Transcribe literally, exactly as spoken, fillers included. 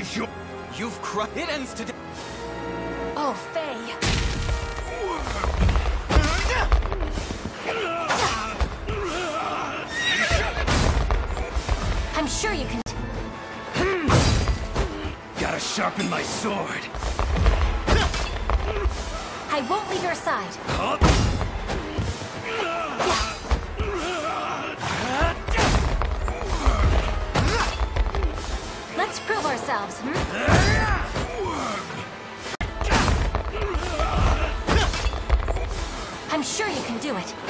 is your... You've crushed... It ends today. Oh, Faye. I'm sure you can... Gotta sharpen my sword. I won't leave your side. Huh? Let's prove ourselves, hmm? I'm sure you can do it.